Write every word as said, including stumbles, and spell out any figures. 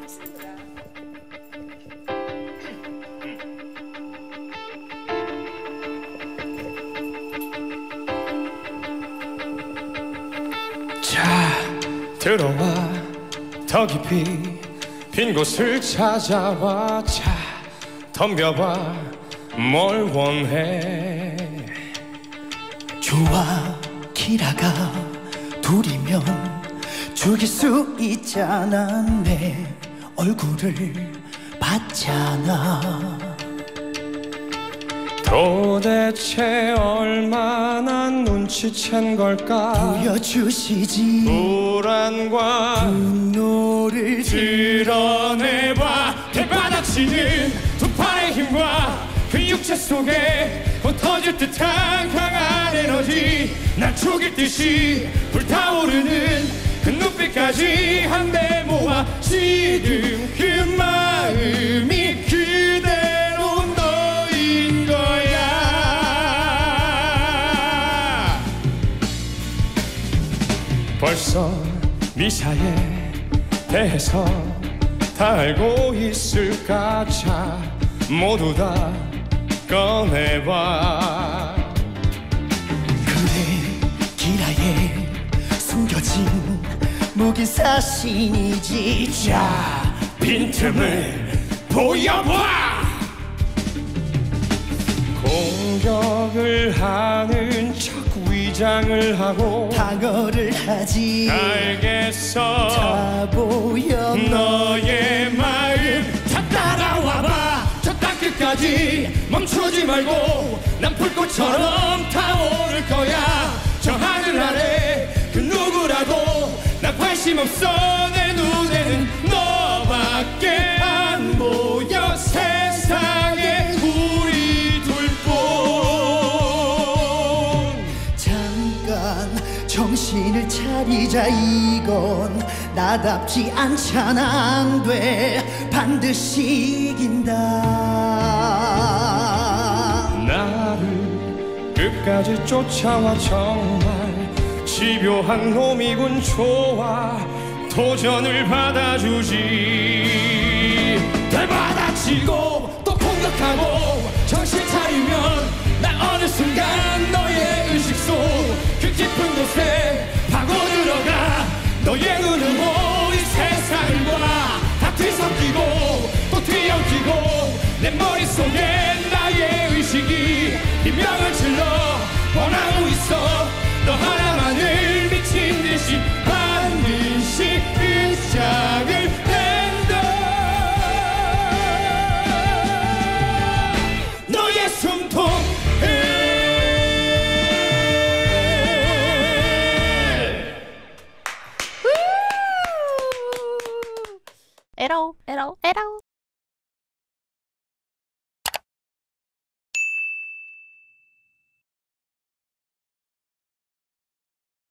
있습니다. 자, 들어와. 더 깊이 빈 곳을 찾아와. 자, 덤벼봐. 뭘 원해? 좋아, 키라가 둘이면 죽일 수 있잖아. 내 얼굴을 봤잖아. 도대체 얼마나 눈치챈 걸까? 보여주시지. 불안과 분노를 드러내봐. 대바닥치는 두 팔의 힘과 그 육체 속에 흩어질 듯한 강한 에너지. 날 죽일 듯이 불타오르는 그 눈빛까지 한데 모아. 지금 그 마음이 그대로 너인 거야. 벌써 미사에 대해서 다 알고 있을까? 자, 모두 다 꺼내봐. 그래, 기라에 숨겨진 묵인 사신이지. 자, 빈틈을 보여봐. 공격을 하는 척 위장을 하고 방어를 하지. 알겠어. 다 보여 너의 마음. 다 따라와봐. 저 땅끝까지 멈추지 말고. 난 불꽃처럼 타오를 거야. 저 하늘 아래 그 누구라도 난 관심 없어. 내 눈에는 너밖에 안 보여. 세상에 우리 둘뿐. 잠깐 정신을 차리자. 이건 나답지 않잖아. 안 돼, 반드시 이긴다. 나를 끝까지 쫓아와. 정말 집요한 놈이군. 좋아, 도전을 받아주지. 대받아치고 또 공격하고. 정신 차리면 나 어느 순간 너의 의식 속 그 깊은 곳에 파고들어가. 너의 눈으로 이 세상을 봐. 다 뒤섞이고 또 뒤엉키고. 내 머릿속에 나의 의식이 비명을 질러 원하고 있어. 너 하나만을 미친 듯이 반드시 끝장을 낸다. 너의 숨통을. 에러 에러 에러.